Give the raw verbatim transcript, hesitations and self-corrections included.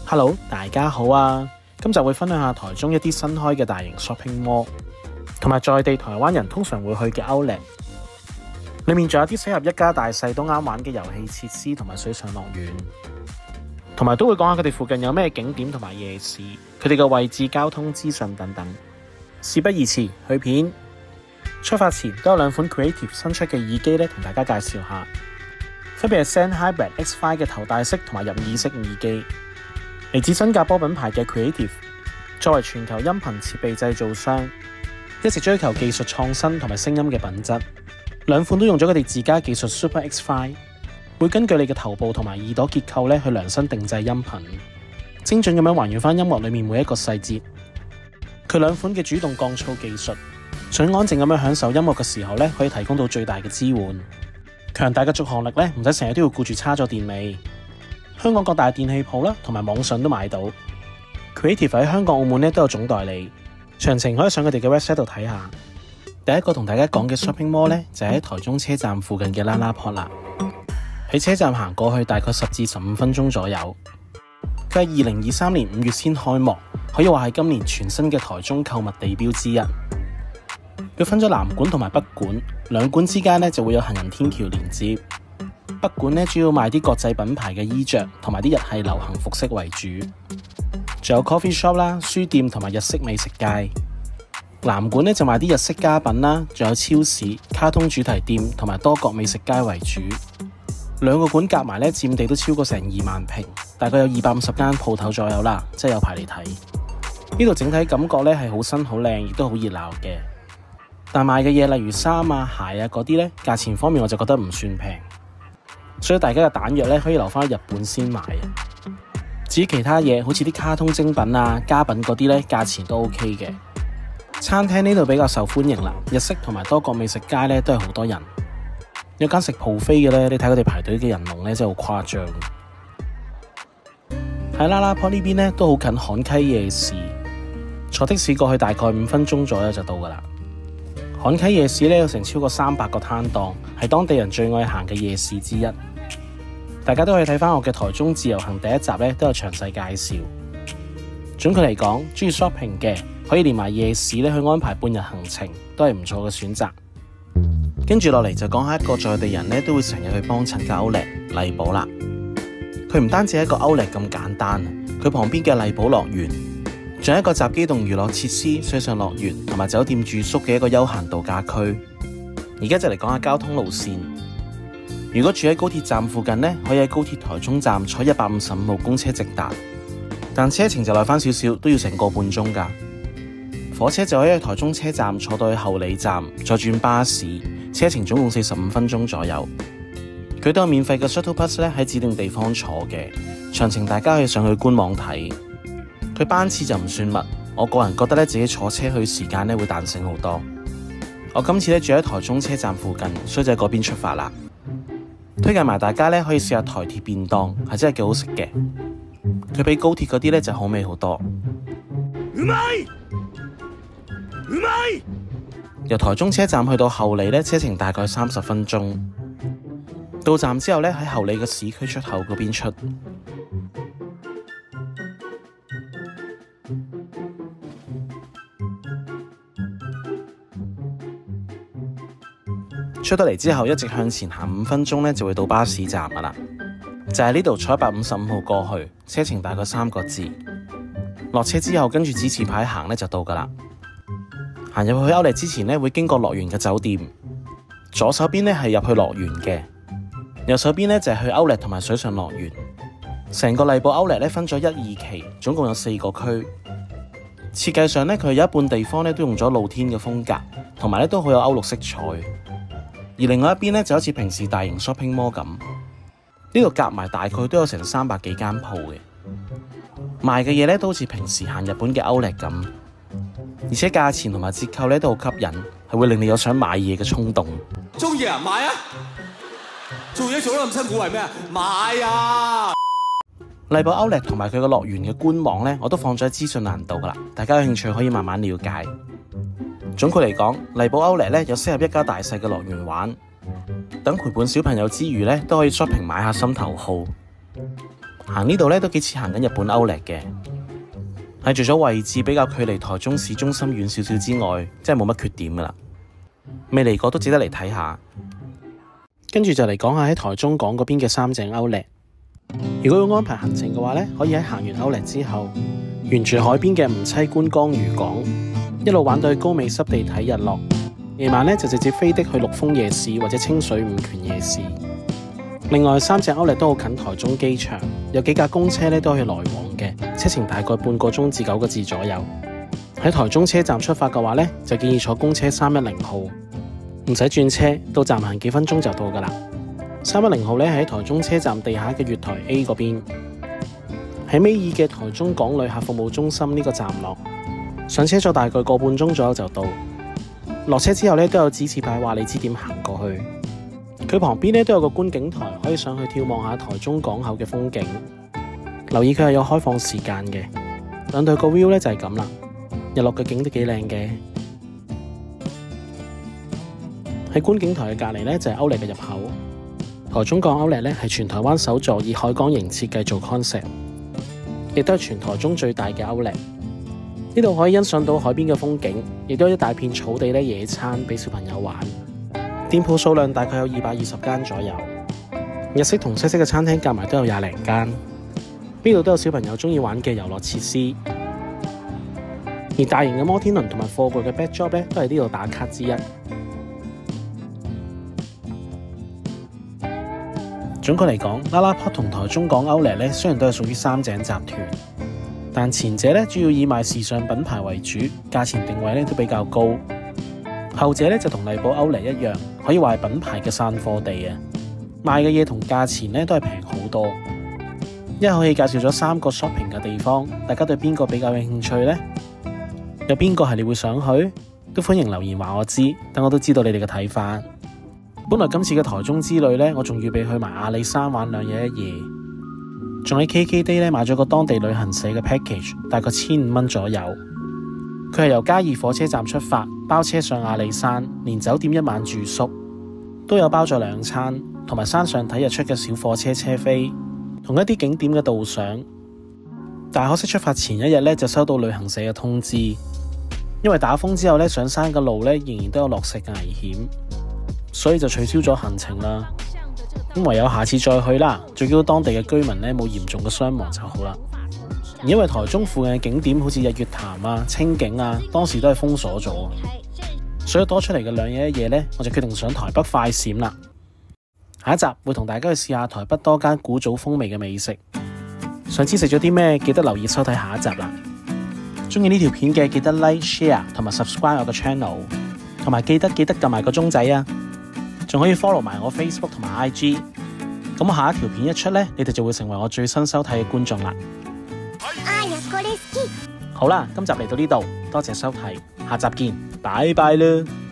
Hello， 大家好啊！今集會分享下台中一啲新開嘅大型 shopping mall， 同埋在地台灣人通常會去嘅 Outlet， 裏面仲有啲適合一家大細都啱玩嘅遊戲設施同埋水上樂園，同埋都會講下佢哋附近有咩景點同埋夜市，佢哋嘅位置、交通資訊等等。事不宜遲，去片。出發前都有兩款 Creative 新出嘅耳機咧，同大家介紹下，分別係 Sennheiser X 五 嘅頭戴式同埋入耳式耳機。嚟自新加坡品牌嘅 Creative， 作為全球音頻設備製造商，一直追求技術創新同埋聲音嘅品質。兩款都用咗佢哋自家技術 Super X 五， 會根據你嘅頭部同埋耳朵結構咧去量身定製音頻，精準咁樣還原翻音樂裏面每一個細節。佢兩款嘅主動降噪技術，想安靜咁樣享受音樂嘅時候咧，可以提供到最大嘅支援。強大嘅續航力咧，唔使成日都要顧住叉咗電未。香港各大電器鋪啦，同埋網上都買到。Creative 喺香港、澳門咧都有總代理，詳情可以上佢哋嘅 website 度睇下。第一個同大家講嘅 shopping mall 咧，就係喺台中車站附近嘅 LaLaport 啦。喺車站行過去大概十至十五分鐘左右。佢係二零二三年五月先開幕，可以話係今年全新嘅台中購物地標之一。佢分咗南館同埋北館，兩館之間咧就會有行人天橋連接。北館咧主要賣啲國際品牌嘅衣着同埋啲日系流行服飾為主，仲有 coffee shop 啦、書店同埋日式美食街。南館咧就賣啲日式家品啦，仲有超市、卡通主題店同埋多國美食街為主。兩個館夾埋咧佔地都超過成二萬坪，大概有二百五十間鋪頭左右啦，真係有排嚟睇。呢度整體感覺咧係好新好靚，亦都好熱鬧嘅。但賣嘅嘢例如衫啊、鞋啊嗰啲咧，價錢方面我就覺得唔算平。所以大家嘅彈藥咧可以留返喺日本先買。至於其他嘢，好似啲卡通精品啊、家品嗰啲咧，價錢都 OK 嘅。餐廳呢度比較受歡迎啦，日式同埋多國美食街咧都係好多人。有間食 buffet 嘅咧，你睇佢哋排隊嘅人龍咧真係好誇張。喺 LaLaport 呢邊咧都好近旱溪夜市，坐的士過去大概五分鐘左右就到噶啦。旱溪夜市咧有成超過三百個攤檔，係當地人最愛行嘅夜市之一。大家都可以睇翻我嘅台中自由行第一集咧，都有詳細介紹。總括嚟講，中意 shopping 嘅可以連埋夜市咧去安排半日行程，都係唔錯嘅選擇。跟住落嚟就講下一個在地人咧都會成日去幫襯嘅 Outlet 麗寶啦。佢唔單止係一個 Outlet 咁簡單，佢旁邊嘅麗寶樂園，仲有一個集機動娛樂設施、水上樂園同埋酒店住宿嘅一個休閒度假區。而家就嚟講下交通路線。如果住喺高鐵站附近呢，可以喺高鐵台中站坐一百五十五號公車直達，但車程就耐翻少少，都要成個半鐘㗎。火車就可以喺台中車站坐到去后里站，再轉巴士，車程總共四十五分鐘左右。佢都有免費嘅 shuttle bus 咧喺指定地方坐嘅，詳情大家可以上去官網睇。佢班次就唔算密，我個人覺得咧自己坐車去時間咧會彈性好多。我今次咧住喺台中車站附近，所以就喺嗰邊出發啦。推介埋大家咧可以試下台鐵便當，係真係幾好食嘅。佢比高鐵嗰啲咧就好味好多。うまいうまい！由台中車站去到后里咧，車程大概三十分鐘。到站之後咧喺后里嘅市區出口嗰邊出。出得嚟之後，一直向前行五分鐘咧，就會到巴士站噶啦。就係呢度坐一百五十五號過去，車程大概三個字。落車之後，跟住指示牌行咧就到噶啦。行入去 Outlet 之前咧，會經過樂園嘅酒店。左手邊咧係入去樂園嘅，右手邊咧就係去 Outlet 同埋水上樂園。成個麗寶 Outlet 咧分咗一二期，總共有四個區。設計上咧，佢有一半地方咧都用咗露天嘅風格，同埋咧都好有歐陸色彩。而另外一邊咧就好似平時大型 shopping mall 咁，呢度夾埋大概都有成三百幾間鋪嘅，賣嘅嘢咧都好似平時行日本嘅 Outlet 咁，而且價錢同埋折扣咧都好吸引，係會令你有想買嘢嘅衝動。中意啊，買啊！做嘢做得咁辛苦為咩啊？買啊！麗寶 Outlet 同埋佢個樂園嘅官網咧，我都放咗喺資訊欄度噶啦，大家有興趣可以慢慢了解。總括嚟講，麗寶 Outlet 咧有適合一家大細嘅樂園玩，等陪伴小朋友之餘咧，都可以 shopping 買下心頭好。 行呢度咧都幾似行緊日本歐力嘅，係除咗位置比較距離台中市中心遠少少之外，真係冇乜缺點噶啦。未嚟過都值得嚟睇下。跟住就嚟講下喺台中港嗰邊嘅三井歐力。如果要安排行程嘅話咧，可以喺行完歐力之後，沿住海邊嘅梧棲觀光漁港，一路玩到去高美濕地睇日落。夜晚咧就直接飛的去陸豐夜市或者清水五權夜市。另外三井歐力都好近台中機場，有幾架公車咧都可以來往嘅，車程大概半個鐘至九個字左右。喺台中車站出發嘅話咧，就建議坐公車三一零號，唔使轉車，到站行幾分鐘就到噶啦。三一零號咧喺台中車站地下嘅月台 A 嗰邊，喺尾二嘅台中港旅客服務中心呢個站落，上車咗大概個半鐘左右就到。落車之後咧都有指示牌話你知點行過去。佢旁邊咧都有個觀景台，可以上去眺望下台中港口嘅風景。留意佢係有開放時間嘅。兩對個 view 咧就係咁啦，日落嘅景都幾靚嘅。喺觀景台嘅隔籬咧就係歐力嘅入口。台中港歐力咧係全台灣首座以海港型設計做 concept， 亦都係全台中最大嘅歐力。呢度可以欣賞到海邊嘅風景，亦都有一大片草地咧野餐俾小朋友玩。店鋪數量大概有二百二十間左右，日式同西式嘅餐廳夾埋都有廿零間。呢度都有小朋友中意玩嘅遊樂設施，而大型嘅摩天輪同埋貨櫃嘅 backdrop 咧都係呢度打卡之一。總括嚟講，LaLaport同台中港歐力咧雖然都係屬於三井集團，但前者咧主要以賣時尚品牌為主，價錢定位咧都比較高。後者咧就同麗寶歐力一樣，可以話係品牌嘅散貨地啊，賣嘅嘢同價錢咧都係平好多。一口氣介紹咗三個 shopping 嘅地方，大家對邊個比較有興趣呢？有邊個係你會想去？都歡迎留言話我知，等我都知道你哋嘅睇法。本來今次嘅台中之旅咧，我仲預備去埋阿里山玩兩日一夜，仲喺 K K Day 咧買咗個當地旅行社嘅 package， 大概千五蚊左右。佢係由嘉義火車站出發，包車上阿里山，連酒店一晚住宿都有包咗兩餐，同埋山上睇日出嘅小火車車飛，同一啲景點嘅導賞。但可惜出發前一日咧就收到旅行社嘅通知，因為打風之後咧上山嘅路咧仍然都有落石嘅危險，所以就取消咗行程啦。咁唯有下次再去啦，最緊要當地嘅居民咧冇嚴重嘅傷亡就好啦。因為台中附近嘅景點好似日月潭啊、清境啊，當時都係封鎖咗，所以多出嚟嘅兩日一夜呢，我就決定上台北快閃啦。下一集會同大家去試下台北多間古早風味嘅美食，想知食咗啲咩，記得留意收睇下一集啦。中意呢條片嘅記得 like、share 同埋 subscribe 我個 channel， 同埋記得記得撳埋個鐘仔啊，仲可以 follow 埋我 Facebook 同埋 I G。咁我下一條片一出呢，你哋就會成為我最新收睇嘅觀眾啦。好啦，今集嚟到呢度，多謝收睇，下集見，拜拜啦。